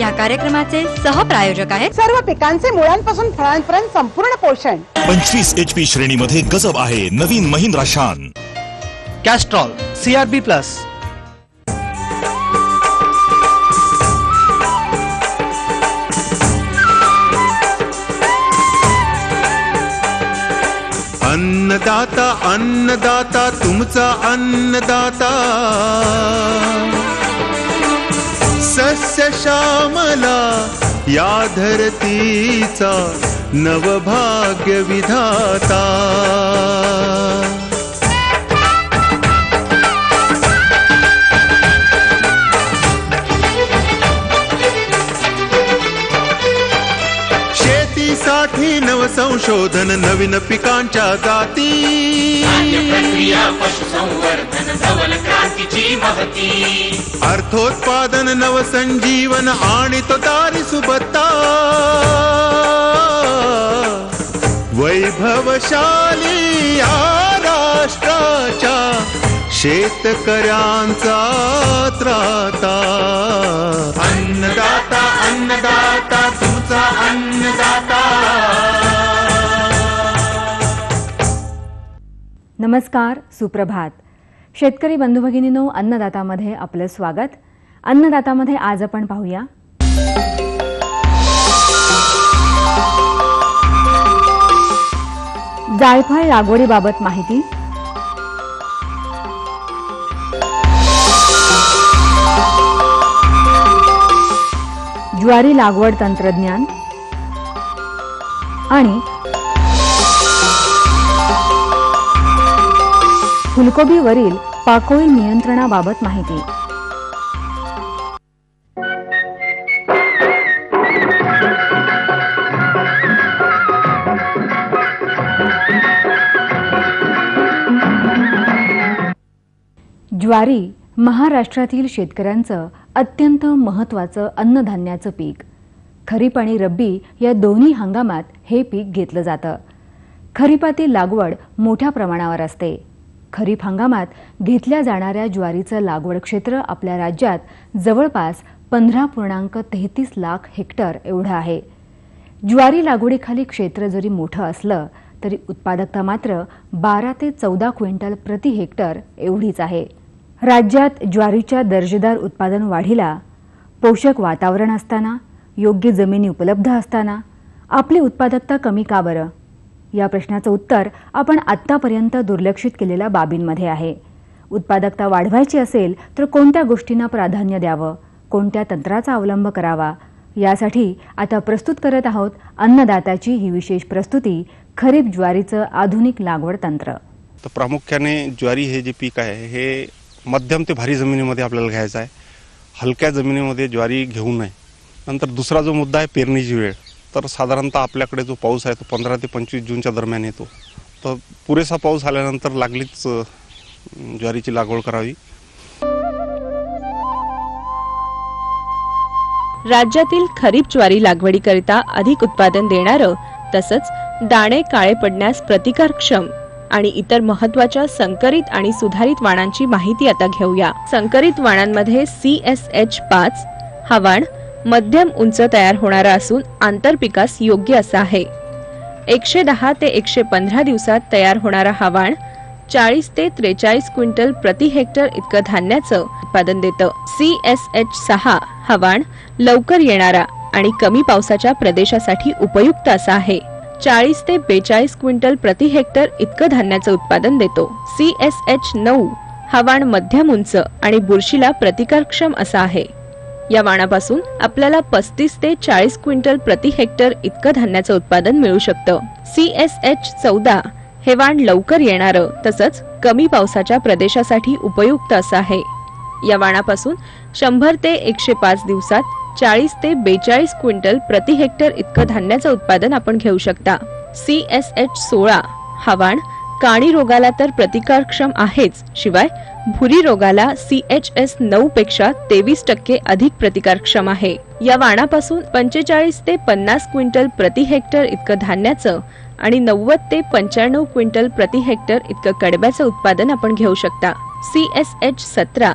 या कार्यक्रमाचे सहप्रायोजक आहेत सर्व पिकांचे मुळांपासून फळांपर्यंत संपूर्ण पोषण। 25 HP श्रेणीमध्ये गजब आहे नवीन महिंद्रा शान। Castrol CRB+। अन्नदाता अन्नदाता तुमचा अन्नदाता, सस्य श्यामला या धरतीचा नवभाग्य विधाता। शेतीसाठी नवसंशोधन नवीन पिकांच्या जाती, प्रक्रिया पशुसंवर्धन धवल क्रांतीची महती, अर्थोत्पादन नवसंजीवन आणि तो दारी सुबत्ता, वैभवशाली या राष्ट्राच्या शेतकऱ्यांचा त्राता। अन्नदाता अन्नदाता तुमचा अन्नदाता। नमस्कार, सुप्रभात। शेतकरी बंधू भगिनींनो, अन्नदातामध्ये आपलं स्वागत। अन्नदातामध्ये आज आपण पाहूया जायफळ लागवडीबाबत माहिती, ज्वारी लागवड तंत्रज्ञान आणि फुलकोबीवरील पाकोळी नियंत्रणाबाबत माहिती। ज्वारी महाराष्ट्रातील शेतकऱ्यांचं अत्यंत महत्त्वाचं अन्नधान्याचं पीक। खरीप आणि रब्बी या दोन्ही हंगामात हे पीक घेतलं जातं। खरीपातील लागवड मोठ्या प्रमाणावर असते। खरीप हंगामात घेतल्या जाणाऱ्या ज्वारीचं लागवड क्षेत्र आपल्या राज्यात जवळपास 15.33 लाख हेक्टर एवढं आहे। ज्वारी लागवडीखाली क्षेत्र जरी मोठं असलं तरी उत्पादकता मात्र 12 ते 14 क्विंटल प्रति हेक्टर एवढीच आहे। राज्यात ज्वारीच्या दर्जेदार उत्पादन वाढीला पोषक वातावरण असताना, योग्य जमिनी उपलब्ध असताना आपली उत्पादकता कमी का बरं? या प्रश्नाचं उत्तर आपण आत्तापर्यंत दुर्लक्षित केलेल्या बाबींमध्ये आहे। उत्पादकता वाढवायची असेल तर कोणत्या गोष्टींना प्राधान्य द्यावं, कोणत्या तंत्राचा अवलंब करावा, यासाठी आता प्रस्तुत करत आहोत अन्नदाताची ही विशेष प्रस्तुती, खरीप ज्वारीचं आधुनिक लागवड तंत्र। तर प्रामुख्याने ज्वारी हे जे पीक आहे हे मध्यम ते भारी जमिनीमध्ये आपल्याला घ्यायचं आहे। हलक्या जमिनीमध्ये ज्वारी घेऊ नये। नंतर दुसरा जो मुद्दा आहे पेरणीची वेळ, तर साधारणतः आपल्याकडे जो पाऊस आहे तो 15 ते 25 जूनच्या दरम्यान येतो। तर पुरेसा पाऊस आल्यानंतर लागलीच ज्वारीची लागवड करावी। राज्यातील खरीप ज्वारी लागवडीकरिता अधिक उत्पादन देणारं तसंच दाणे काळे पडण्यास प्रतिकारक्षम आणि इतर महत्त्वाच्या संकरित आणि सुधारित वाणांची माहिती आता घेऊया। संकरित वाणांमध्ये CSH5 हा वाण मध्यम उंच तयार होणारा असून आंतरपिकास योग्य असा आहे। 110 ते 115 दिवसात तयार होणारा हा वाण 40 ते 43 क्विंटल प्रति हेक्टर इतकं धान्याचं उत्पादन देतं। CSH6 हा वाण लवकर येणारा आणि कमी पावसाच्या प्रदेशासाठी उपयुक्त असा आहे। 40 ते 42 क्विंटल प्रति हेक्टर इतकं धान्याचं उत्पादन देतो। CSH9 हा वाण मध्यम उंच आणि बुरशीला प्रतिकारक्षम असा आहे। या वाणापासून आपल्याला 35 ते 40 क्विंटल प्रति हेक्टर इतकं धान्याचं उत्पादन मिळू शकतं। CSH14 हे वाण लवकर येणारं तसंच कमी पावसाच्या प्रदेशासाठी उपयुक्त असं आहे। या वाणापासून 100 ते 105 दिवसात 40 ते 42 क्विंटल प्रति हेक्टर इतकं धान्याचं उत्पादन आपण घेऊ शकता। CSH16 हा वाण काणी रोगाला तर प्रतिकारक्षम आहेच, शिवाय भुरी रोगाला CHS9 पेक्षा 23% अधिक प्रतिकारक्षम आहे। या वाणापासून 45 ते 50 क्विंटल प्रति हेक्टर इतकं धान्याचं आणि 90 ते 95 क्विंटल प्रति हेक्टर इतकं कडब्याचं उत्पादन आपण घेऊ शकता। CSH17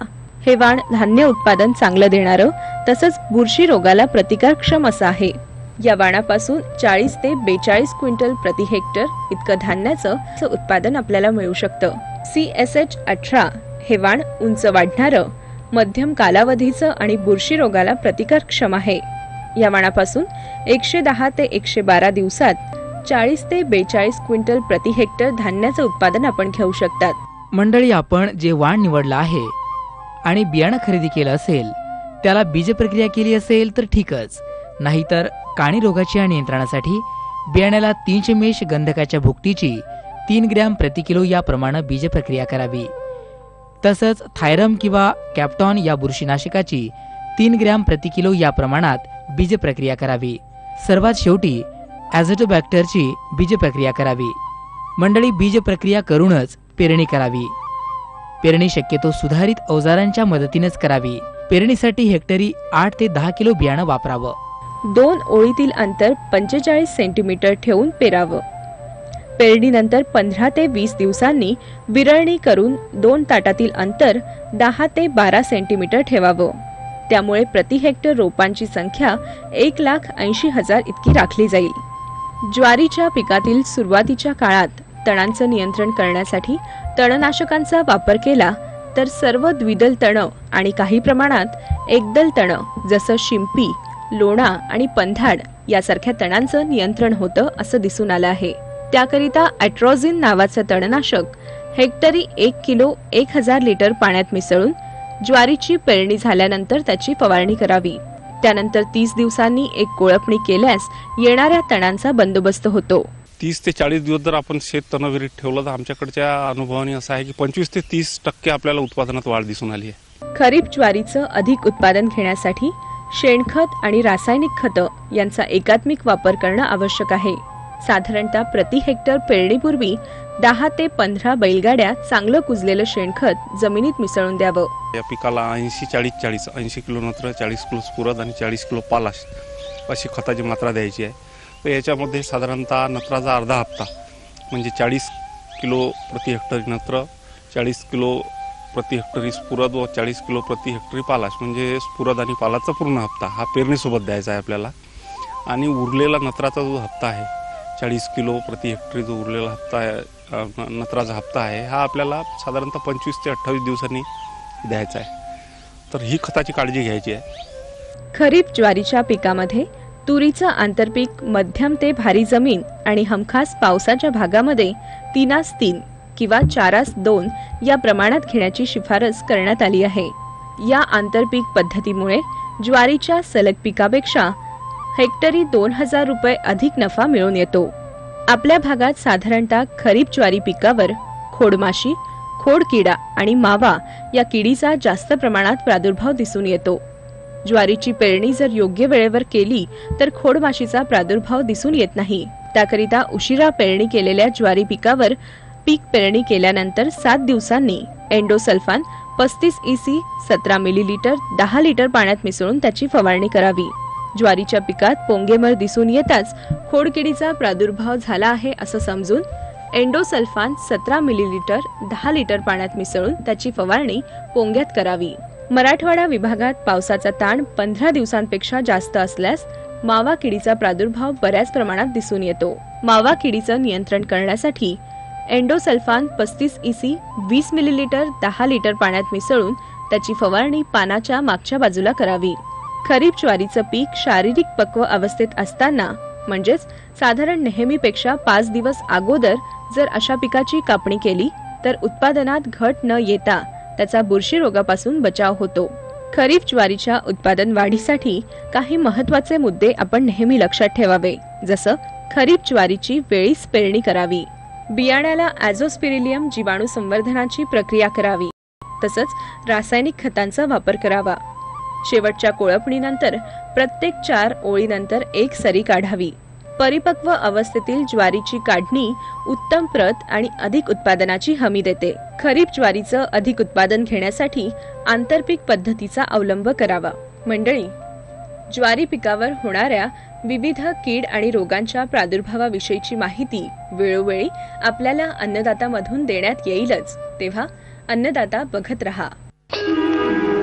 हे वाण धान्य उत्पादन चांगलं देणारं तसंच बुरशी रोगाला प्रतिकारक्षम असं आहे. या वाणापासून 40 ते 42 क्विंटल प्रति हेक्टर इतकं धान्याचं उत्पादन आपल्याला मिळू शकतं. CSH 18 हे वाण उंच वाढणारं, मध्यम कालावधीचं आणि बुरशी रोगाला प्रतिकारक्षम आहे. या वाणापासून 110 ते 112 दिवसात 40 ते 42 क्विंटल प्रति हेक्टर धान्याचं उत्पादन आपण घेऊ शकतात. मंडळी, आपण जे वाण निवडलं आहे आणि बियाणं खरेदी केलं असेल त्याला बीज प्रक्रिया केली असेल तर ठीकच, नाहीतर काणी रोगाच्या नियंत्रणासाठी बियाण्याला 300 मेष गंधकाच्या भुकटीची 3 ग्रॅम प्रति किलो या प्रमाणे बीज प्रक्रिया करावी. तसंच थायरम किंवा कॅप्टॉन या बुरशीनाशकाची 3 ग्रॅम प्रति किलो या प्रमाणात बीज प्रक्रिया करावी. सर्वात शेवटी ॲझोटोबॅक्टरची बीज प्रक्रिया करावी. मंडळी, बीज प्रक्रिया करूनच पेरणी करावी. पेरणी शक्यतो सुधारित अवजारांच्या मदतीनेच करावी. पेरणीसाठी हेक्टरी 8 ते 10 किलो बियाणं वापरावं. 2 ओळीतील अंतर 45 सेंटीमीटर ठेवून पेरावं. पेरणीनंतर 15 ते 20 दिवसांनी विरळणी करून 2 ताटातील अंतर 10 ते 12 सेंटीमीटर ठेवावं. त्यामुळे प्रति हेक्टर रोपांची संख्या 1,80,000 इतकी राखली जाईल. ज्वारीच्या पिकातील सुरुवातीच्या काळात तणांचं नियंत्रण करण्यासाठी तणनाशकांचा वापर केला तर सर्व द्विदल तणं आणि काही प्रमाणात एकदल तणं जसं शिंपी, लोणा आणि पंधाड यासारख्या तणांचं नियंत्रण होतं असं दिसून आलं आहे. त्याकरिता ॲट्रोझिन नावाचं तणनाशक हेक्टरी 1 किलो 1000 लिटर पाण्यात मिसळून ज्वारीची पेरणी झाल्यानंतर त्याची फवारणी करावी. त्यानंतर 30 दिवसांनी एक कोळपणी केल्यास येणाऱ्या तणांचा बंदोबस्त होतो. 30 ते 40 दिवस जर आपण शेत तणविरीत ठेवलं तर आमच्याकडच्या अनुभवाने असं आहे की 25 ते 30% आपल्याला उत्पादनात वाढ दिसून आली आहे. खरीप ज्वारीचं अधिक उत्पादन घेण्यासाठी शेणखत आणि रासायनिक खतं यांचा एकात्मिक वापर करणं आवश्यक आहे. साधारणतः प्रति हेक्टर पेरणीपूर्वी 10 ते 15 बैलगाड्या चांगलं कुजलेलं शेणखत जमिनीत मिसळून द्यावं. या पिकाला 80-40-40 80 किलो नत्र, 40 किलो स्फुरद आणि 40 किलो पालाश अशी खताची मात्रा द्यायची आहे. तर याच्यामध्ये साधारणतः नत्राचा अर्धा हप्ता म्हणजे 40 किलो प्रति हेक्टरी नत्र, 40 किलो प्रति हेक्टरी स्फुरद व 40 किलो प्रति हेक्टरी पालाश म्हणजे स्फुरद आणि पालाचा पूर्ण हप्ता हा पेरणीसोबत द्यायचा आहे आपल्याला. आणि उरलेला नत्राचा जो हप्ता आहे 40 किलो प्रति हेक्टरी जो उरलेला हप्ता आहे नत्राचा हप्ता आहे हा आपल्याला साधारणतः 25 ते 28 दिवसांनी द्यायचा आहे. तर ही खताची काळजी घ्यायची आहे. खरीप ज्वारीच्या पिकामध्ये तुरीचं आंतरपीक मध्यम ते भारी जमीन आणि हमखास पावसाच्या भागामध्ये 3-3 किंवा 4-2 या प्रमाणात घेण्याची शिफारस करण्यात आली आहे. या आंतरपीक पद्धतीमुळे ज्वारीच्या सलग पिकापेक्षा हेक्टरी 2000 रुपये अधिक नफा मिळून येतो. आपल्या भागात साधारणतः खरीप ज्वारी पिकावर खोडमाशी, खोडकिडा आणि मावा या किडीचा जास्त प्रमाणात प्रादुर्भाव दिसून येतो. ज्वारीची पेरणी जर योग्य वेळेवर केली तर खोडमाशीचा प्रादुर्भाव दिसून येत नाही. त्याकरिता उशिरा पेरणी केलेल्या ज्वारी पिकावर पीक पेरणी केल्यानंतर 7 दिवसांनी एंडोसल्फान 35 EC 17 मिलीलिटर 10 लिटर पाण्यात मिसळून त्याची फवारणी करावी. ज्वारीच्या पिकात पोंगेमर दिसून येताच खोडकिडीचा प्रादुर्भाव झाला आहे असं समजून एंडोसल्फान 17 मिलीलिटर 10 लिटर पाण्यात मिसळून त्याची फवारणी पोंग्यात करावी. मराठवाडा विभागात पावसाचा ताण 15 दिवसांपेक्षा जास्त असल्यास मावा किडीचा प्रादुर्भाव बऱ्याच प्रमाणात दिसून येतो. मावा किडीचं नियंत्रण करण्यासाठी एंडोसल्फान 35 EC 20 मिलीलिटर 10 लिटर पाण्यात मिसळून त्याची फवारणी पानाच्या मागच्या बाजूला करावी. खरीप ज्वारीचं पीक शारीरिक पक्व अवस्थेत असताना म्हणजेच साधारण नेहमीपेक्षा 5 दिवस अगोदर जर अशा पिकाची कापणी केली तर उत्पादनात घट न येता त्याचा बुरशी रोगापासून बचाव होतो. खरीप ज्वारीच्या उत्पादन वाढीसाठी काही महत्त्वाचे मुद्दे आपण नेहमी लक्षात ठेवावे. जसं खरीप ज्वारीची वेळीच पेरणी करावी, बियाण्याला ॲझोस्पिरिलियम जीवाणू संवर्धनाची प्रक्रिया करावी, तसंच रासायनिक खतांचा वापर करावा. शेवटच्या कोळपणीनंतर प्रत्येक 4 ओळीनंतर एक सरी काढावी. परिपक्व अवस्थेतील ज्वारीची काढणी उत्तम प्रत आणि अधिक उत्पादनाची हमी देते. खरीप ज्वारीचं अधिक उत्पादन घेण्यासाठी आंतरपीक पद्धतीचा अवलंब करावा. मंडळी, ज्वारी पिकावर होणाऱ्या विविध कीड आणि रोगांच्या प्रादुर्भावाविषयीची माहिती वेळोवेळी आपल्याला अन्नदातामधून देण्यात येईलच, तेव्हा अन्नदाता बघत रहा.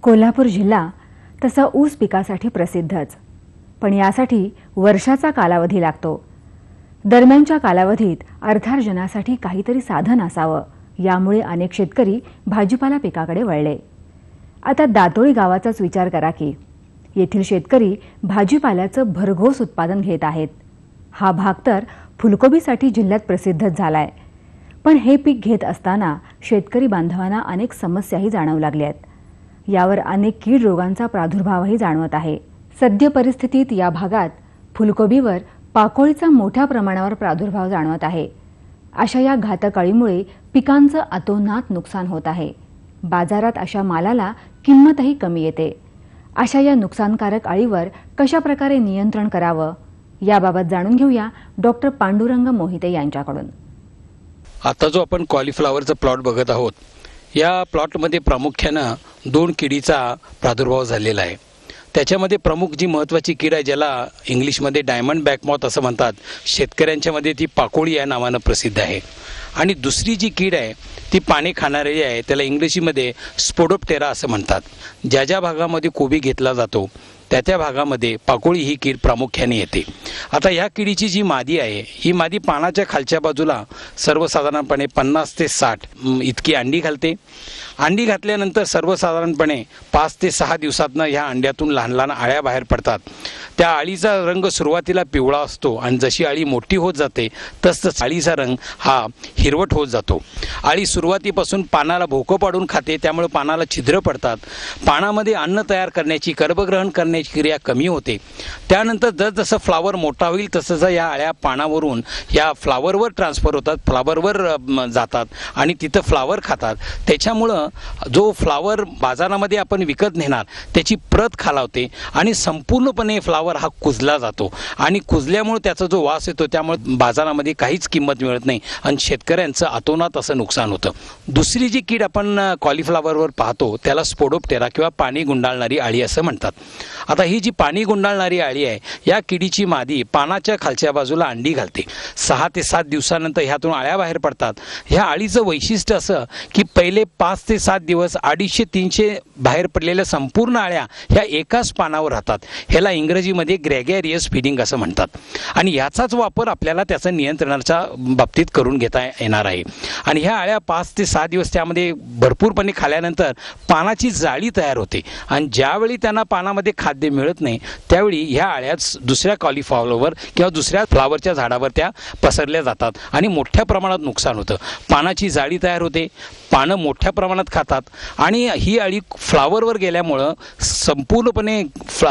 कोल्हापूर जिल्हा तसा ऊस पिकासाठी प्रसिद्धच, पण यासाठी वर्षाचा कालावधी लागतो. दरम्यानच्या कालावधीत अर्थार्जनासाठी काहीतरी साधन असावं, यामुळे अनेक शेतकरी भाजीपाला पिकाकडे वळले. आता दातोळी गावाचाच विचार करा की येथील शेतकरी भाजीपाल्याचं भरघोस उत्पादन घेत आहेत. हा भाग तर फुलकोबीसाठी जिल्ह्यात प्रसिद्धच झालाय. पण हे पीक घेत असताना शेतकरी बांधवांना अनेक समस्याही जाणवू लागल्या आहेत. यावर अनेक कीड रोगांचा प्रादुर्भावही जाणवत आहे. सद्य परिस्थितीत या भागात फुलकोबीवर पाकोळीचा मोठ्या प्रमाणावर प्रादुर्भाव जाणवत आहे. अशा या घातक अळीमुळे पिकांचं अतोनात नुकसान होत आहे. बाजारात अशा मालाला किंमतही कमी येते. अशा या नुकसानकारक अळीवर कशा प्रकारे नियंत्रण करावं, याबाबत जाणून घेऊया डॉक्टर पांडुरंग मोहिते यांच्याकडून. आता जो आपण कॉलीफ्लॉवरचा प्लॉट बघत आहोत, या प्लॉटमध्ये प्रामुख्यानं 2 किडीचा प्रादुर्भाव झालेला आहे. त्याच्यामध्ये प्रमुख जी महत्त्वाची कीड आहे, ज्याला इंग्लिशमध्ये डायमंड बॅकमॉथ असं म्हणतात, शेतकऱ्यांच्यामध्ये ती पाकोळी या नावानं प्रसिद्ध आहे. आणि दुसरी जी कीड आहे ती पाने खाणारी आहे, त्याला इंग्रजीमध्ये स्पोडोप्टेरा असं म्हणतात. ज्या ज्या भागामध्ये कोबी घेतला जातो त्या त्या भागामध्ये पाकोळी ही कीड प्रामुख्याने येते. आता ह्या किडीची जी मादी आहे, ही मादी पानाच्या खालच्या बाजूला सर्वसाधारणपणे 50 ते 60 इतकी अंडी घालते. अंडी घातल्यानंतर सर्वसाधारणपणे 5 ते 6 दिवसातनं ह्या अंड्यातून लहान लहान अळ्या बाहेर पडतात. त्या अळीचा रंग सुरुवातीला पिवळा असतो आणि जशी अळी मोठी होत जाते तसतसं अळीचा रंग हा हिरवट होत जातो. अळी सुरुवातीपासून पानाला भोकं पाडून खाते, त्यामुळे पानाला छिद्र पडतात. पानामध्ये अन्न तयार करण्याची, गर्भग्रहण करण्याची क्रिया कमी होते. त्यानंतर जसजसं फ्लावर मोठा होईल तसं या अळ्या पानावरून या फ्लावरवर ट्रान्सफर होतात, फ्लावरवर जातात आणि तिथं फ्लावर खातात. त्याच्यामुळं जो फ्लावर बाजारामध्ये आपण विकत नेणार त्याची प्रत खालावते आणि संपूर्णपणे फ्लावर हा कुजला जातो आणि कुजल्यामुळे त्याचा जो वास येतो त्यामुळे बाजारामध्ये काहीच किंमत मिळत नाही आणि शेतकऱ्यांचं अतोनात असं नुकसान होतं. दुसरी जी कीड आपण कॉलीफ्लॉवरवर पाहतो त्याला स्पोडोप्टेरा किंवा पाणी गुंडाळणारी अळी असं म्हणतात. आता ही जी पाणी गुंडाळणारी अळी आहे, या किडीची मादी पानाच्या खालच्या बाजूला अंडी घालते. 6 ते 7 दिवसानंतर ह्यातून अळ्या बाहेर पडतात. ह्या अळीचं वैशिष्ट्य असं की पहिले 5 ते 7 दिवस 250-300 बाहेर पडलेल्या संपूर्ण अळ्या ह्या एकाच पानावर राहतात. ह्याला इंग्रजीमध्ये ग्रेगॅरियस फीडिंग असं म्हणतात आणि ह्याचाच वापर आपल्याला त्याचं नियंत्रणाच्या बाबतीत करून घेता येणार आहे. आणि ह्या अळ्या 5 ते 6 दिवस त्यामध्ये भरपूरपणे खाल्यानंतर पानाची जाळी तयार होते आणि ज्यावेळी त्यांना पानामध्ये खाद्य मिळत नाही त्यावेळी ह्या अळ्याच दुसऱ्या कॉलीफ्लॉवरवर किंवा दुसऱ्या फ्लावरच्या झाडावर त्या पसरल्या जातात आणि मोठ्या प्रमाणात नुकसान होतं. पानाची जाळी तयार होते, पानं मोठ्या प्रमाणात खातात आणि ही अळी फ्लावरवर गेल्यामुळं संपूर्णपणे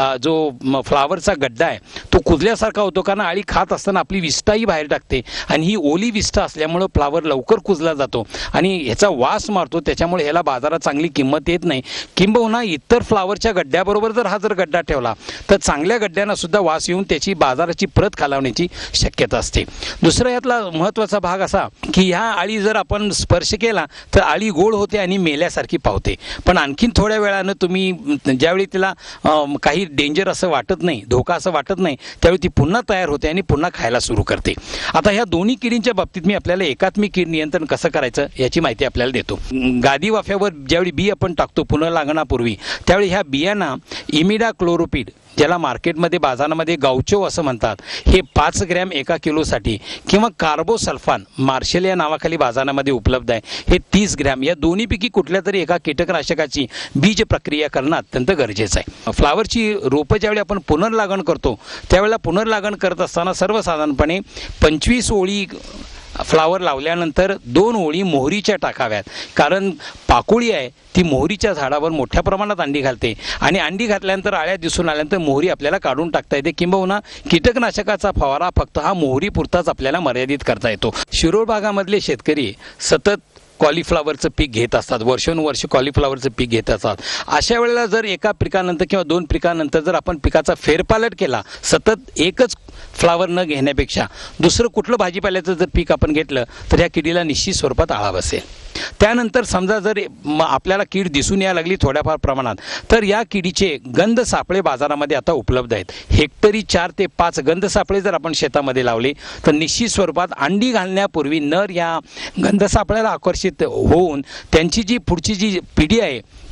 जो फ्लावरचा गड्डा आहे तो कुजल्यासारखा होतो, कारण अळी खात असताना आपली विष्ठाही बाहेर टाकते आणि ही ओली विष्ठा असल्यामुळं फ्लावर लवकर कुजला जातो आणि ह्याचा वास मारतो. त्याच्यामुळे ह्याला बाजारात चांगली किंमत येत नाही. किंबहुना इतर फ्लावरच्या गड्ड्याबरोबर जर हा गड्डा ठेवला तर चांगल्या गड्ड्यांना सुद्धा वास येऊन त्याची बाजाराची प्रत खालावण्याची शक्यता असते. दुसरा यातला महत्त्वाचा भाग असा की ह्या अळी जर आपण स्पर्श केला तर अळी गोड होते आणि मेल्यासारखी पावते. पण आणखीन थोड्या वेळानं तुम्ही ज्यावेळी तिला काही डेंजर असं वाटत नाही, धोका असं वाटत नाही, त्यावेळी ती पुन्हा तयार होते आणि पुन्हा खायला सुरू करते. आता ह्या दोन्ही किडींच्या बाबतीत मी आपल्याला एकात्मिक कीड नियंत्रण कसं करायचं याची माहिती आपल्याला देतो. गादी वाफ्यावर ज्यावेळी बी आपण टाकतो पुनर्लागणापूर्वी त्यावेळी ह्या बियांना इमिडाक्लोरोपिड, ज्याला मार्केटमध्ये बाजारामध्ये गावचो असं म्हणतात, हे 5 ग्रॅम 1 किलोसाठी किंवा कार्बोसल्फान मार्शल या नावाखाली बाजारामध्ये उपलब्ध आहे, हे 30 ग्रॅम, या दोन्हीपैकी कुठल्या तरी एका कीटकनाशकाची बीज प्रक्रिया करणं अत्यंत गरजेचं आहे. फ्लावरची रोपं ज्यावेळी आपण पुनर्लागण करतो त्यावेळेला पुनर्लागण करत असताना सर्वसाधारणपणे 25 ओळी फ्लावर लावल्यानंतर 2 ओळी मोहरीच्या टाकाव्यात, कारण पाकोळी आहे ती मोहरीच्या झाडावर मोठ्या प्रमाणात अंडी घालते आणि अंडी घातल्यानंतर अळ्या दिसून आल्यानंतर मोहरी आपल्याला काढून टाकता येते. किंबहुना कीटकनाशकाचा फवारा फक्त हा मोहरी पुरताच आपल्याला मर्यादित करता येतो. शिरोळ भागामधले शेतकरी सतत कॉलीफ्लॉवरचं पीक घेत असतात, वर्षोनुवर्ष कॉलीफ्लॉवरचं पीक घेत असतात. अशा वेळेला जर एका पिकानंतर किंवा 2 पिकानंतर जर आपण पिकाचा फेरपालट केला, सतत एकच फ्लावर न घेण्यापेक्षा दुसरं कुठलं भाजीपाल्याचं जर पीक आपण घेतलं तर या किडीला निश्चित स्वरूपात आळा बसेल. त्यानंतर समजा जर आपल्याला कीड दिसून यायला लागली थोड्याफार प्रमाणात तर या किडीचे गंध सापळे बाजारामध्ये आता उपलब्ध आहेत. हेक्टरी 4 ते 5 गंध सापळे जर आपण शेतामध्ये लावले तर निश्चित स्वरूपात अंडी घालण्यापूर्वी नर या गंध सापळ्याला आकर्षित होऊन त्यांची जी पुढची जी पिढी आहे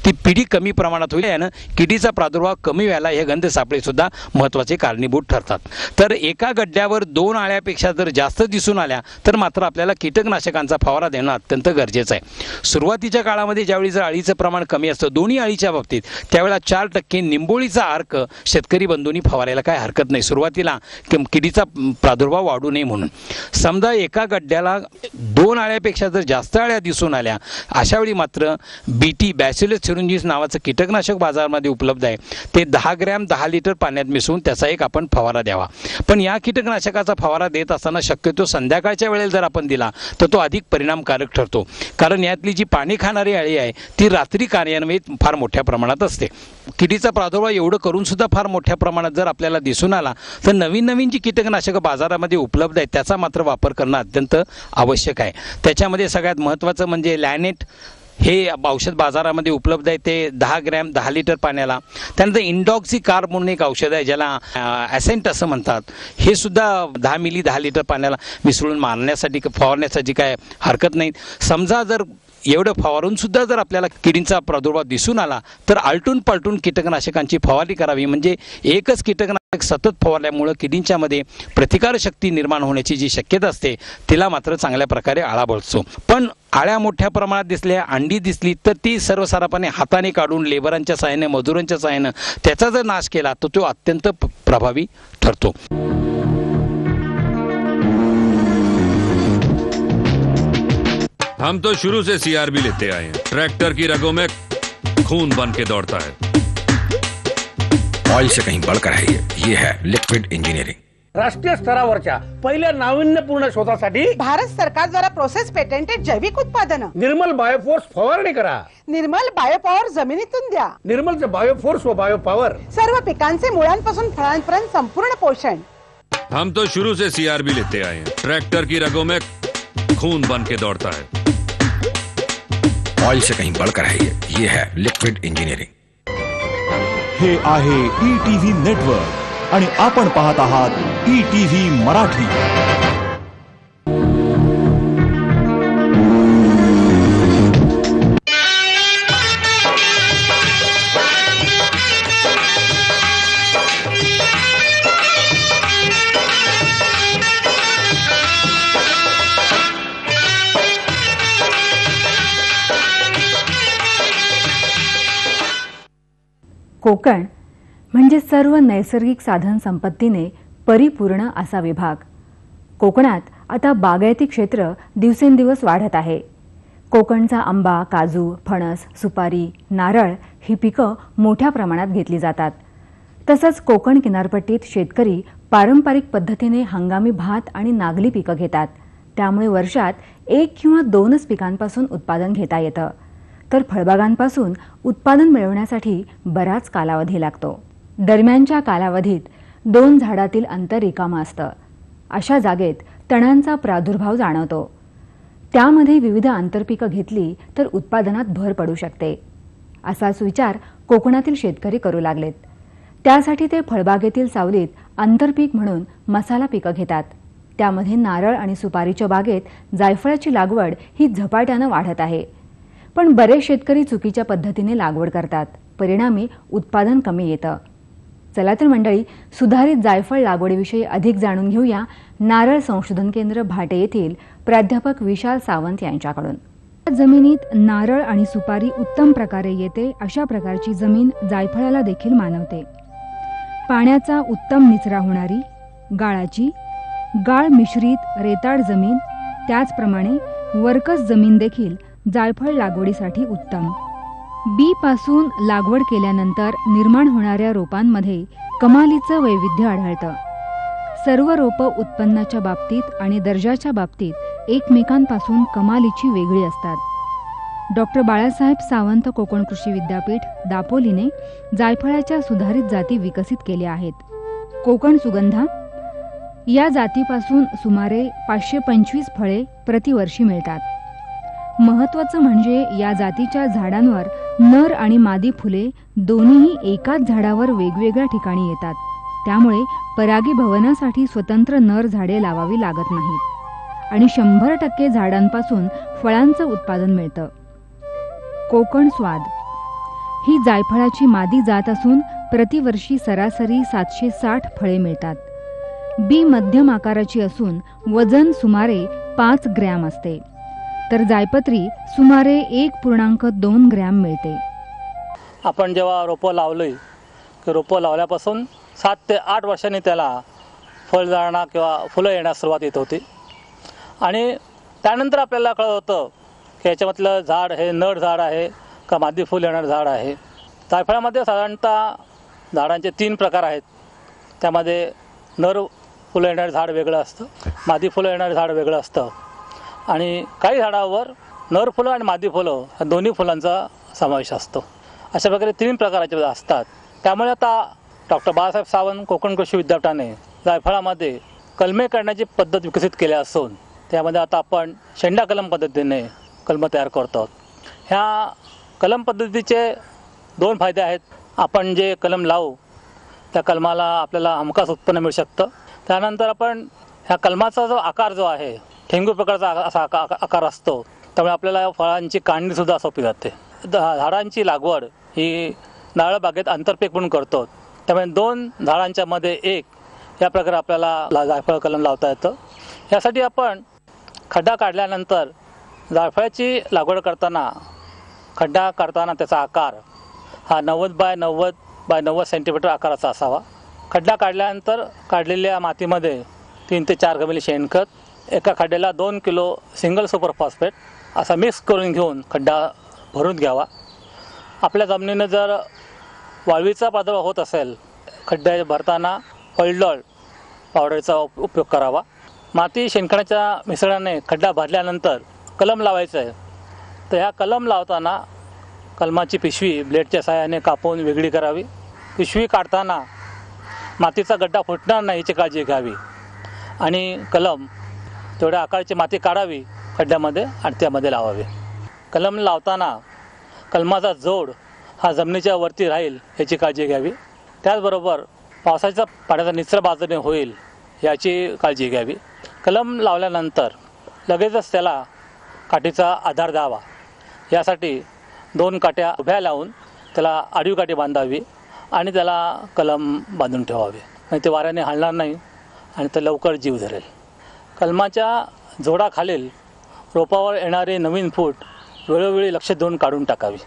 ती पिढी कमी प्रमाणात होईल. यानं किडीचा प्रादुर्भाव कमी व्हायला हे गंध सापळे सुद्धा महत्त्वाचे कारणीभूत ठरतात. तर एका गड्ड्यावर 2 आळ्यापेक्षा जर जास्त दिसून आल्या तर मात्र आपल्याला कीटकनाशकांचा फवारा देणं अत्यंत गरजेचं आहे. सुरुवातीच्या काळामध्ये ज्यावेळी जर अळीचं प्रमाण कमी असतं दोन्ही अळीच्या बाबतीत, त्यावेळेला 4% निंबोळीचा अर्क शेतकरी बंधूंनी फवारायला काय हरकत नाही, सुरुवातीला किडीचा प्रादुर्भाव वाढू नये म्हणून. समजा एका गड्ड्याला 2 आळ्यापेक्षा जर जास्त अळ्या दिसून आल्या, अशा वेळी मात्र BT बॅसिलस थेरुंजिस नावाचं कीटकनाशक बाजारामध्ये उपलब्ध आहे. ते 10 ग्रॅम 10 लिटर पाण्यात मिसळून त्याचा एक आपण फवारा द्यावा. पण या कीटकनाशकाचा फवारा देत असताना शक्यतो संध्याकाळच्या वेळेला जर आपण दिला तर तो अधिक परिणामकारक ठरतो. कारण यातली जी पाणी खाणारी अळी आहे ती रात्री कार्यान्वित फार मोठ्या प्रमाणात असते. किडीचा प्रादुर्भाव एवढं करून सुद्धा फार मोठ्या प्रमाणात जर आपल्याला दिसून आला तर नवीन जी कीटकनाशकं बाजारामध्ये उपलब्ध आहेत त्याचा मात्र वापर करणं अत्यंत आवश्यक आहे. त्याच्यामध्ये सगळ्यात महत्त्वाचं म्हणजे लॅनेट हे औषध बाजारामध्ये उपलब्ध आहे. ते 10 ग्रॅम 10 लिटर पाण्याला. त्यानंतर इंडॉक्सिकार्ब म्हणून एक औषध आहे ज्याला ॲसेंट असं म्हणतात. हे सुद्धा 10 मिली 10 लिटर पाण्याला मिसळून मारण्यासाठी फवारण्यासाठी काय हरकत नाही. समजा जर एवढं फवारून सुद्धा जर आपल्याला किडींचा प्रादुर्भाव दिसून आला तर आलटून पलटून कीटकनाशकांची फवारणी करावी. म्हणजे एकच कीटकनाशक सतत फवारल्यामुळं किडींच्यामध्ये प्रतिकारशक्ती निर्माण होण्याची जी शक्यता असते तिला मात्र चांगल्या प्रकारे आळा बसतो. पण आळ्या मोठ्या प्रमाणात दिसल्या, अंडी दिसली तर ती सर्वसाधारणपणे हाताने काढून लेबरांच्या सहाय्याने मजुरांच्या सहाय्याने त्याचा जर नाश केला तर तो अत्यंत प्रभावी ठरतो. हम तो शुरू से CRB लेते आए हैं. ट्रैक्टर की रगों में खून बन के दौड़ता है. ऑयल से कहीं बढ़कर है ये है लिक्विड इंजीनियरिंग. राष्ट्रीय स्तरावरच्या पहिल्या नाविन्यपूर्ण शोधासाठी भारत सरकार द्वारा प्रोसेस पेटेंटेड जैविक उत्पादन निर्मल बायोफोर्स फवारणी करा. निर्मल बायोपॉवर जमिनीतून द्या. निर्मलचे बायोफोर्स व बायोपॉवर सर्व पिकांचे मुळांपासून फळांपर्यंत संपूर्ण पोषण. हम तो शुरू से CRB लेते आए हैं. ट्रैक्टर की रगों में खून बन के दौड़ता है. ऑयल से कहीं बढ़कर है ये है लिक्विड इंजीनियरिंग. हे आहे ETV नेटवर्क आणि आपण पाहत आहात ETV मराठी. कोकण म्हणजे सर्व नैसर्गिक साधन संपत्तीने परिपूर्ण असा विभाग. कोकणात आता बागायती क्षेत्र दिवसेंदिवस वाढत आहे. कोकणचा आंबा, काजू, फणस, सुपारी, नारळ ही पिकं मोठ्या प्रमाणात घेतली जातात. तसंच कोकण किनारपट्टीत शेतकरी पारंपरिक पद्धतीने हंगामी भात आणि नागली पिकं घेतात. त्यामुळे वर्षात 1 किंवा 2च पिकांपासून उत्पादन घेता येतं. तर फळबागांपासून उत्पादन मिळवण्यासाठी बराच कालावधी लागतो. दरम्यानच्या कालावधीत 2 झाडातील अंतर रिकामं असतं. अशा जागेत तणांचा प्रादुर्भाव जाणवतो. त्यामध्ये विविध आंतरपिकं घेतली तर उत्पादनात भर पडू शकते. असाच विचार कोकणातील शेतकरी करू लागलेत. त्यासाठी ते फळबागेतील सावलीत आंतरपीक म्हणून मसाला पिकं घेतात. त्यामध्ये नारळ आणि सुपारीच्या बागेत जायफळाची लागवड ही झपाट्यानं वाढत आहे. पण बरेच शेतकरी चुकीच्या पद्धतीने लागवड करतात. परिणामी उत्पादन कमी येतं. चला तर मंडळी, सुधारित जायफळ लागवडीविषयी अधिक जाणून घेऊया नारळ संशोधन केंद्र भाटे येथील प्राध्यापक विशाल सावंत यांच्याकडून. जमिनीत नारळ आणि सुपारी उत्तम प्रकारे येते अशा प्रकारची जमीन जायफळाला देखील मानवते. पाण्याचा उत्तम निचरा होणारी, गाळाची, गाळ मिश्रित रेताड जमीन, त्याचप्रमाणे वरकस जमीन देखील जायफळ लागवडीसाठी उत्तम. बी पासून लागवड केल्यानंतर निर्माण होणाऱ्या रोपांमध्ये कमालीचं वैविध्य आढळतं. सर्व रोपं उत्पन्नाच्या बाबतीत आणि दर्जाच्या बाबतीत एकमेकांपासून कमालीची वेगळी असतात. डॉक्टर बाळासाहेब सावंत कोकण कृषी विद्यापीठ दापोलीने जायफळाच्या सुधारित जाती विकसित केल्या आहेत. कोकण सुगंधा या जातीपासून सुमारे 525 फळे प्रतिवर्षी मिळतात. महत्त्वाचं म्हणजे या जातीच्या झाडांवर नर आणि मादी फुले दोन्हीही एकाच झाडावर वेगवेगळ्या ठिकाणी येतात. त्यामुळे परागीभवनासाठी स्वतंत्र नर झाडे लावावी लागत नाहीत आणि 100% झाडांपासून फळांचं उत्पादन मिळतं. कोकण स्वाद ही जायफळाची मादी जात असून प्रतिवर्षी सरासरी 760 फळे मिळतात. बी मध्यम आकाराची असून वजन सुमारे 5 ग्रॅम असते, तर जायपत्री सुमारे 1.2 ग्रॅम मिळते. आपण जेव्हा रोपं लावली की रोपं लावल्यापासून 7 ते 8 वर्षांनी त्याला फळझारणा किंवा फुलं येण्यास सुरुवात येत होती. आणि त्यानंतर आपल्याला कळत होतं की याच्यामधलं झाड हे नर झाड आहे का मादी फुल येणारं झाड आहे. जायफळामध्ये साधारणतः झाडांचे 3 प्रकार आहेत. त्यामध्ये नर फुलं येणारं झाड वेगळं असतं, मादी फुलं येणारं झाड वेगळं असतं आणि काही झाडावर नर फुलं आणि मादी फुलं या दोन्ही फुलांचा समावेश असतो. अशा प्रकारे 3 प्रकाराचे असतात. त्यामुळे आता डॉक्टर बाळासाहेब सावंत कोकण कृषी विद्यापीठाने जायफळामध्ये कलमे करण्याची पद्धत विकसित केली असून त्यामध्ये आता आपण शेंडा कलम पद्धतीने कलम तयार करतो आहोत. ह्या कलम पद्धतीचे 2 फायदे आहेत. आपण जे कलम लावू त्या कलमाला आपल्याला हमखास उत्पन्न मिळू शकतं. त्यानंतर आपण ह्या कलमाचा जो आकार जो आहे ठेंगू प्रकारचा असा आकार असतो, त्यामुळे आपल्याला फळांची काढणीसुद्धा सोपी जाते. झाडांची लागवड ही नारळ बागेत आंतरपीक म्हणून करतो, त्यामुळे 2 झाडांच्या मध्ये 1 या प्रकारे आपल्याला जायफळ कलम लावता येतं. यासाठी आपण खड्डा काढल्यानंतर जायफळाची लागवड करताना खड्डा काढताना त्याचा आकार हा 90 बाय 90 सेंटीमीटर आकाराचा असावा. खड्डा काढल्यानंतर काढलेल्या मातीमध्ये 3 ते 4 गमिली शेणखत, एका खड्ड्याला 2 किलो सिंगल सुपर फॉस्फेट असा मिक्स करून घेऊन खड्डा भरून घ्यावा. आपल्या जमिनीनं जर वाळवीचा प्रादुर्भाव होत असेल, खड्डे भरताना फळडोळ पावडरचा उपयोग करावा. माती शेणखताच्या मिश्रणाने खड्डा भरल्यानंतर कलम लावायचं आहे. तर ह्या कलम लावताना कलमाची पिशवी ब्लेडच्या सहाय्याने कापून वेगळी करावी. पिशवी काढताना मातीचा गड्डा फुटणार नाही याची काळजी घ्यावी आणि कलम तेवढ्या आकाराची माती काढावी खड्ड्यामध्ये आणि त्यामध्ये लावावी. कलम लावताना कलमाचा जोड हा जमिनीच्या वरती राहील याची काळजी घ्यावी. त्याचबरोबर पावसाच्या पाण्याचा निचरा बाजूने होईल याची काळजी घ्यावी. कलम लावल्यानंतर लगेचच त्याला काठीचा आधार द्यावा. यासाठी 2 काट्या उभ्या लावून त्याला आडवी काठी बांधावी आणि त्याला कलम बांधून ठेवावे. आणि ते वाऱ्याने हलणार नाही आणि ते लवकर जीव धरेल. कलमाच्या जोडाखालील रोपावर येणारे नवीन फूट वेळोवेळी लक्ष देऊन काढून टाकावी.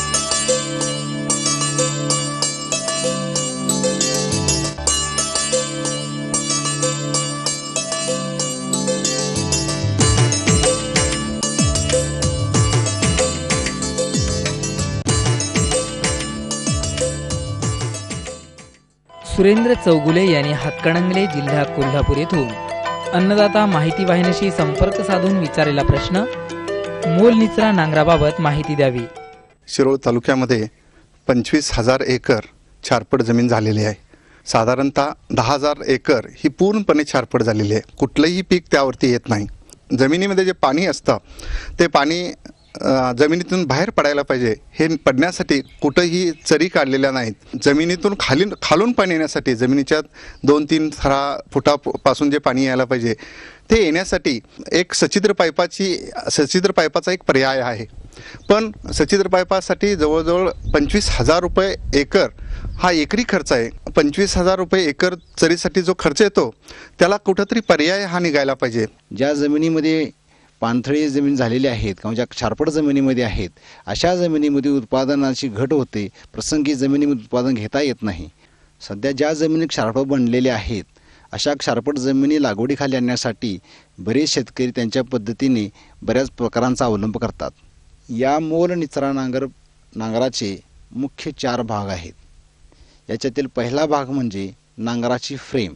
सुरेंद्र चौगुले यांनी हातकणंगले, जिल्हा कोल्हापूर येथून अन्नदाता माहिती वाहिनीशी संपर्क साधून विचारलेला प्रश्न, मोल निचरा नांगराबाबत माहिती द्यावी. शिरोळ तालुक्यामध्ये 25,000 एकर छारपड जमीन झालेली आहे. साधारणतः 10,000 एकर ही पूर्णपणे छारपड झालेली आहे. कुठलंही पीक त्यावरती येत नाही. जमिनीमध्ये जे पाणी असतं ते पाणी जमिनीतून बाहेर पडायला पाहिजे. हे पडण्यासाठी कुठंही चरी काढलेल्या नाहीत. जमिनीतून खालून पाणी येण्यासाठी जमिनीच्या 2-3 फुटापासून जे पाणी यायला पाहिजे ते येण्यासाठी एक सच्छिद्र पाईपाचा एक पर्याय आहे. पण सच्छिद्र पाईपासाठी जवळजवळ 25,000 रुपये एकर हा एकरी खर्च आहे. 25,000 रुपये एकर चरीसाठी जो खर्च येतो त्याला कुठंतरी पर्याय हा निघायला पाहिजे. ज्या जमिनीमध्ये पाणथळी जमीन झालेली आहेत किंवा ज्या क्षारपड जमिनीमध्ये आहेत अशा जमिनीमध्ये उत्पादनाची घट होते. प्रसंगी जमिनीमध्ये उत्पादन घेता येत नाही. सध्या ज्या जमिनी क्षारपड बनलेल्या आहेत अशा क्षारपड जमिनी लागवडीखाली आणण्यासाठी बरेच शेतकरी त्यांच्या पद्धतीने बऱ्याच प्रकारांचा अवलंब करतात. या मोल निचरा नांगराचे मुख्य 4 भाग आहेत. याच्यातील पहिला भाग म्हणजे नांगराची फ्रेम.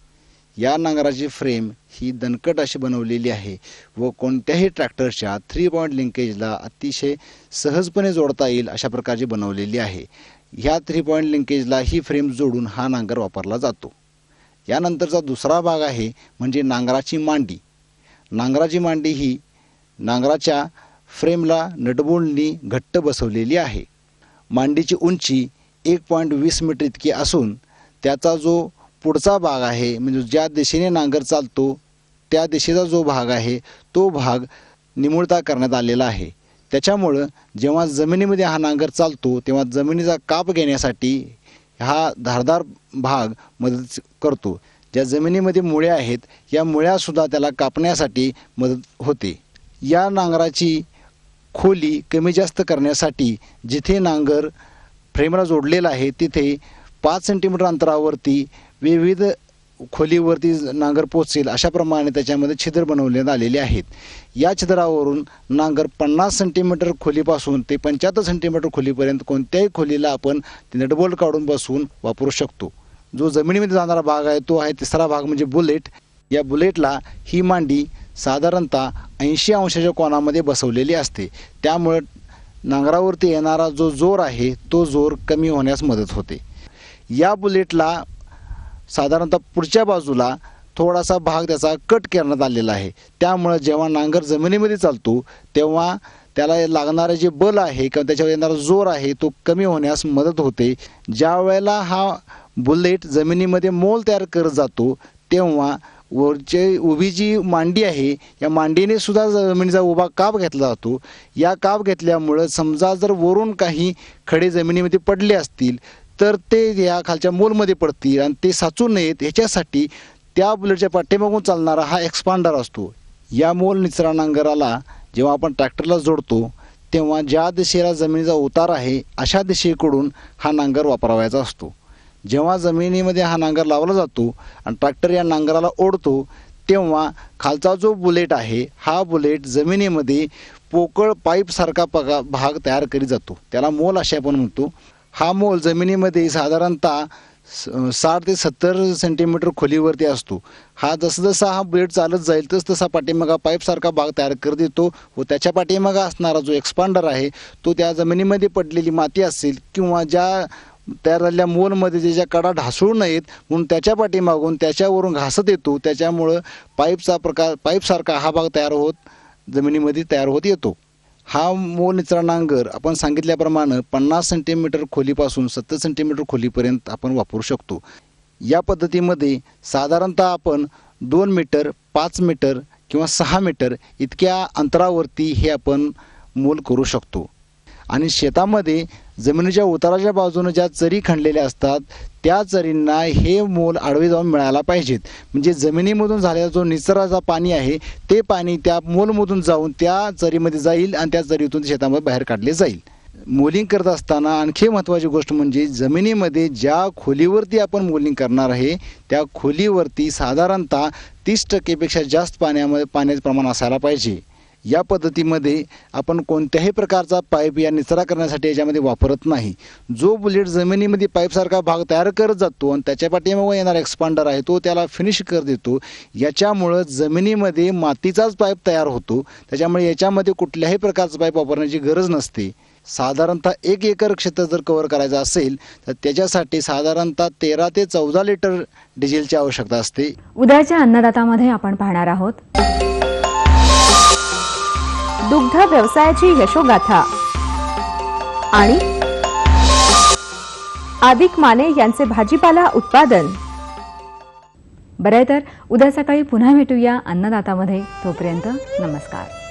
या नांगराची फ्रेम ही दणकट अशी बनवलेली आहे व कोणत्याही ट्रॅक्टरच्या 3 पॉईंट लिंकेजला अतिशय सहजपणे जोडता येईल अशा प्रकारची बनवलेली आहे. ह्या 3 पॉईंट लिंकेजला ही फ्रेम जोडून हा नांगर वापरला जातो. यानंतरचा दुसरा भाग आहे म्हणजे नांगराची मांडी. नांगराची मांडी ही नांगराच्या फ्रेमला नटबोल्टनी घट्ट बसवलेली आहे. मांडीची उंची 1.20 मीटर इतकी असून त्याचा जो पुढचा भाग आहे म्हणजे ज्या दिशेने नांगर चालतो त्या दिशेचा जो भाग आहे तो भाग निमुळता करण्यात आलेला आहे. त्याच्यामुळं जेव्हा जमिनीमध्ये हा नांगर चालतो तेव्हा जमिनीचा काप घेण्यासाठी हा धारदार भाग मदत करतो. ज्या जमिनीमध्ये मुळ्या आहेत या मुळ्यासुद्धा त्याला कापण्यासाठी मदत होते. या नांगराची खोली कमी जास्त करण्यासाठी जिथे नांगर फ्रेमला जोडलेला आहे तिथे 5 सेंटीमीटर अंतरावरती विविध खोलीवरती नांगर पोचेल अशाप्रमाणे त्याच्यामध्ये छिद्र बनवण्यात आलेले आहेत. या छिद्रावरून नांगर 50 सेंटीमीटर खोलीपासून ते 75 सेंटीमीटर खोलीपर्यंत कोणत्याही खोलीला आपण नटबोल्ट काढून बसवून वापरू शकतो. जो जमिनीमध्ये जाणारा भाग आहे तो आहे तिसरा भाग म्हणजे बुलेट. या बुलेटला ही मांडी साधारणतः 80 अंशाच्या कोनामध्ये बसवलेली असते. त्यामुळे नांगरावरती येणारा जो जोर आहे तो जोर कमी होण्यास मदत होते. या बुलेटला साधारणतः पुढच्या बाजूला थोडासा भाग त्याचा कट करण्यात आलेला आहे. त्यामुळे जेव्हा नांगर जमिनीमध्ये चालतो तेव्हा त्याला लागणारे जे बल आहे किंवा त्याच्यावर येणारा जोर आहे तो कमी होण्यास मदत होते. ज्या वेळेला हा बुलेट जमिनीमध्ये मोल तयार करत जातो तेव्हा वरची उभी जी मांडी आहे या मांडीने सुद्धा जमिनीचा उभा काप घेतला जातो. या काप घेतल्यामुळं समजा जर वरून काही खडे जमिनीमध्ये पडले असतील तर ते या खालच्या मोलमध्ये पडतील आणि ते साचू नयेत ह्याच्यासाठी त्या बुलेटच्या पाठीमागून चालणारा हा एक्सपांडर असतो. या मोल निचरा नांगराला जेव्हा आपण ट्रॅक्टरला जोडतो तेव्हा ज्या दिशेला जमिनीचा उतार आहे अशा दिशेकडून हा नांगर वापरावायचा असतो. जेव्हा जमिनीमध्ये हा नांगर लावला जातो आणि ट्रॅक्टर या नांगराला ओढतो तेव्हा खालचा जो बुलेट आहे हा बुलेट जमिनीमध्ये पोकळ पाईपसारखा भाग तयार करीत जातो. त्याला मोल असे आपण म्हणतो. हा मोल जमिनीमध्ये साधारणतः 60 ते 70 सेंटीमीटर खोलीवरती असतो. हा जसं हा बुलेट चालत जाईल तसा पाठीमागा पाईपसारखा भाग तयार करत येतो व त्याच्या पाठीमागा असणारा जो एक्सपांडर आहे तो त्या जमिनीमध्ये पडलेली माती असेल किंवा ज्या तयार झालेल्या मोलमध्ये ज्या कडा ढासळू नयेत म्हणून त्याच्या पाठीमागून त्याच्यावरून घासत येतो. त्याच्यामुळं पाईपसारखा हा भाग जमिनीमध्ये तयार होत येतो. हा मोल निचरा नांगर आपण सांगितल्याप्रमाणे 50 सेंटीमीटर खोलीपासून 70 सेंटीमीटर खोलीपर्यंत आपण वापरू शकतो. या पद्धतीमध्ये साधारणतः आपण 2 मीटर 5 मीटर किंवा 6 मीटर इतक्या अंतरावरती हे आपण मोल करू शकतो. आणि शेतामध्ये जमिनीच्या उताराच्या बाजूने ज्या चरी खणलेल्या असतात त्या चरींना हे मोल आडवे जाऊन मिळायला पाहिजेत. म्हणजे जमिनीमधून झालेला जो निचराचा पाणी आहे ते पाणी त्या मोलमधून जाऊन त्या चरीमध्ये जाईल आणि त्या चरीतून शेतामध्ये बाहेर काढले जाईल. मोलिंग करत असताना आणखी महत्त्वाची गोष्ट म्हणजे जमिनीमध्ये ज्या खोलीवरती आपण मोलिंग करणार आहे त्या खोलीवरती साधारणतः 30% जास्त पाण्याचं प्रमाण असायला पाहिजे. या पद्धतीमध्ये आपण कोणत्याही प्रकारचा पाईप या निचरा करण्यासाठी याच्यामध्ये वापरत नाही. जो बुलेट जमिनीमध्ये पाईपसारखा भाग तयार करत जातो आणि त्याच्या पाठीमागे येणारा एक्सपांडर आहे तो त्याला फिनिश कर देतो. याच्यामुळं जमिनीमध्ये मातीचाच पाईप तयार होतो. त्याच्यामुळे याच्यामध्ये कुठल्याही प्रकारचा पाईप वापरण्याची गरज नसते. साधारणतः 1 एकर क्षेत्र जर कव्हर करायचं असेल तर त्याच्यासाठी साधारणतः 13 ते 14 लिटर डिझेलची आवश्यकता असते. उद्याच्या अन्नदातामध्ये आपण पाहणार आहोत दुग्ध व्यवसायाची यशोगाथा आणि अधिक माने यांचे भाजीपाला उत्पादन. बरं तर उद्या सकाळी पुन्हा भेटूया अन्नदातामध्ये. तोपर्यंत नमस्कार.